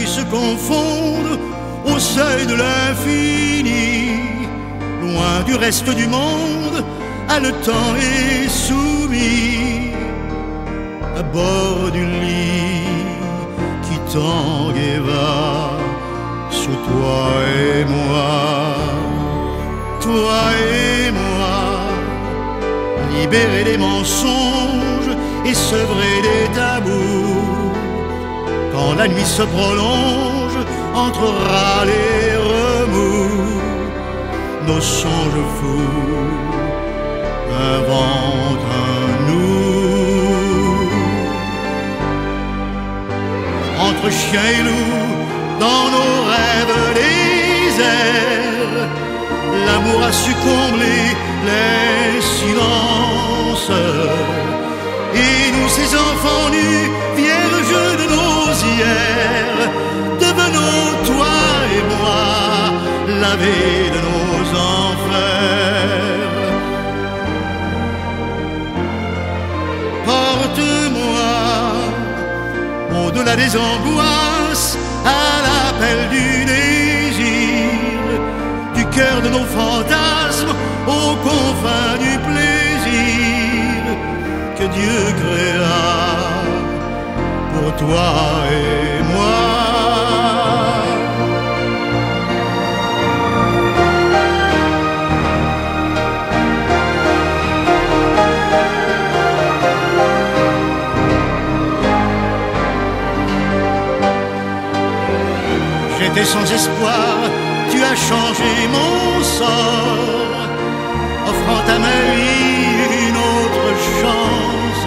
se confondent au seuil de l'infini. Loin du reste du monde, haletant et soumis, à bord du lit qui tangue et va sous toi et moi. Toi et moi, libérés des mensonges et sevrés des tabous, quand la nuit se prolonge entre râles et remous, nos songes fous inventent un nous. Entre chien et loup, dans nos rêves déserts, l'amour a su combler les silences. Et nous, ces enfants nus, vierges de nos hier, devenons, toi et moi, lavés de nos enfers. Porte-moi au-delà des angoisses, à l'appel du désir, du cœur de nos fantasmes, aux confins du plaisir que Dieu créa pour toi et moi. J'étais sans espoir, tu as changé mon sort, offrant à ma vie une autre chance.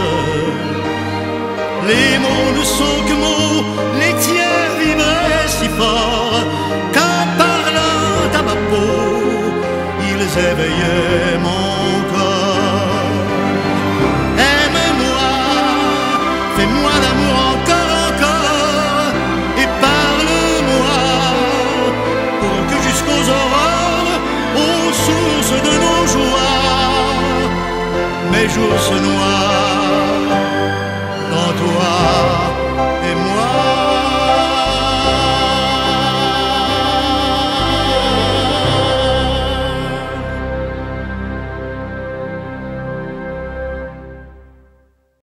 Les mots ne sont que mots, les tiens vibraient si fort, qu'en parlant à ma peau, ils éveillaient mon corps. Aime-moi, fais-moi l'amour encore, encore, et parle-moi, pour que jusqu'aux aurores, aux sources de nos joies, mes jours se noient dans toi.